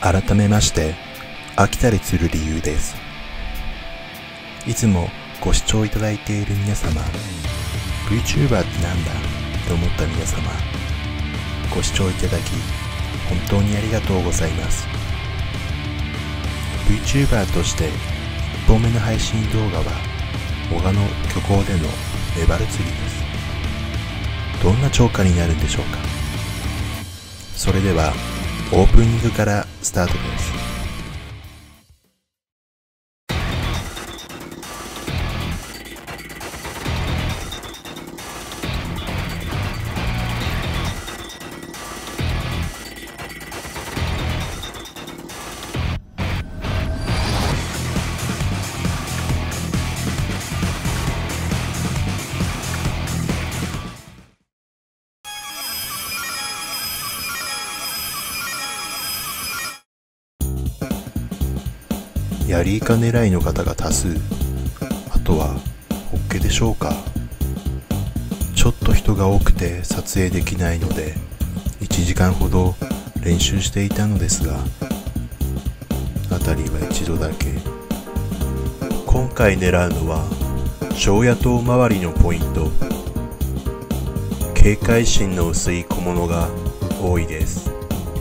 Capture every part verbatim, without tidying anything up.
改めまして飽きたりする理由です。いつもご視聴いただいている皆様、 VTuber ってなんだと思った皆様、ご視聴いただき本当にありがとうございます。 VTuber としていっぽんめの配信動画は男鹿の漁港でのメバル釣りです。どんな釣果になるんでしょうか。それではオープニングからスタートです。ヤリイカ狙いの方が多数。あとはホッケでしょうか。ちょっと人が多くて撮影できないのでいちじかんほど練習していたのですが、辺りは一度だけ。今回狙うのは常夜灯周りのポイント。警戒心の薄い小物が多いです。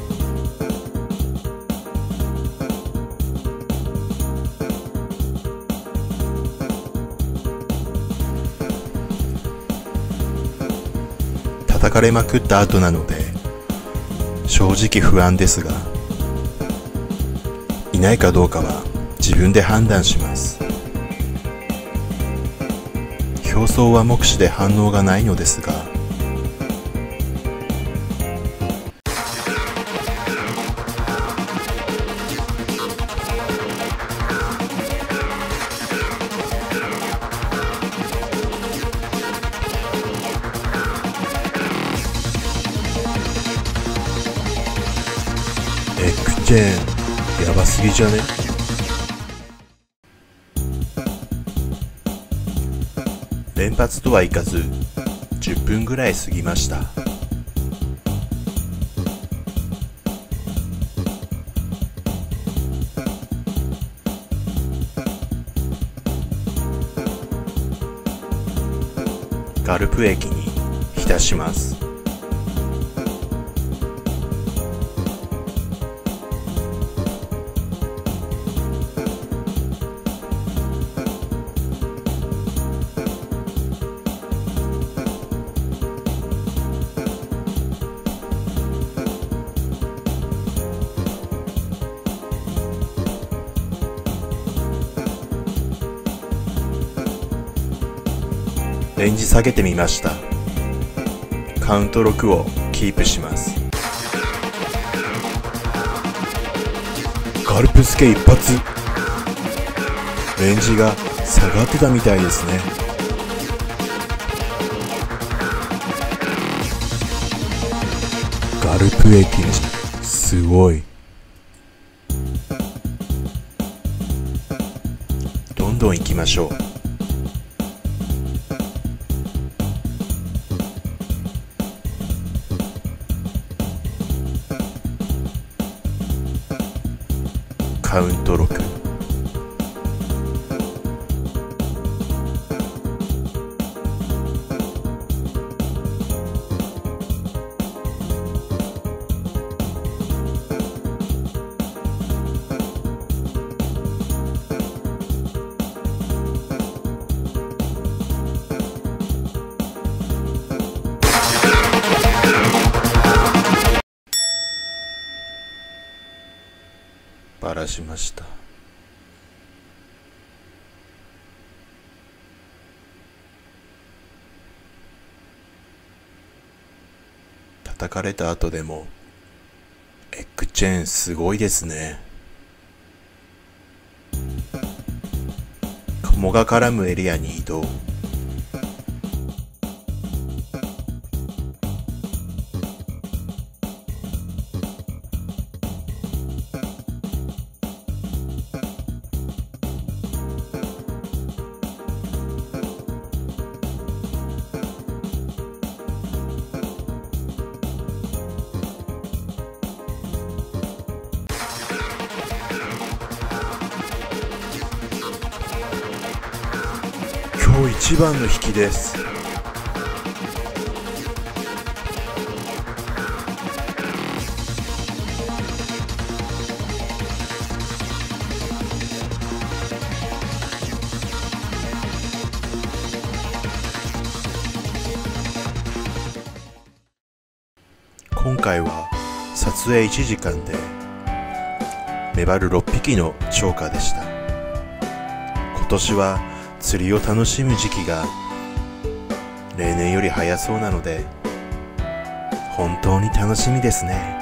叩かれまくった後なので正直不安ですが、いないかどうかは自分で判断します。表層は目視で反応がないのですが、エッグチェーンやばすぎじゃね。連発とはいかずじゅっぷんぐらい過ぎました。ガルプ液に浸します。レンジ下げてみました。カウントろくをキープします。ガルプスケ一発。レンジが下がってたみたいですね。ガルプ液すごい。どんどん行きましょう。カウントろく。バラしました。叩かれた後でもエッグチェーンすごいですね。雲が絡むエリアに移動。 一番の引きです。今回は撮影いちじかんでメバルろっぴきの釣果でした。今年は釣りを楽しむ時期が例年より早そうなので本当に楽しみですね。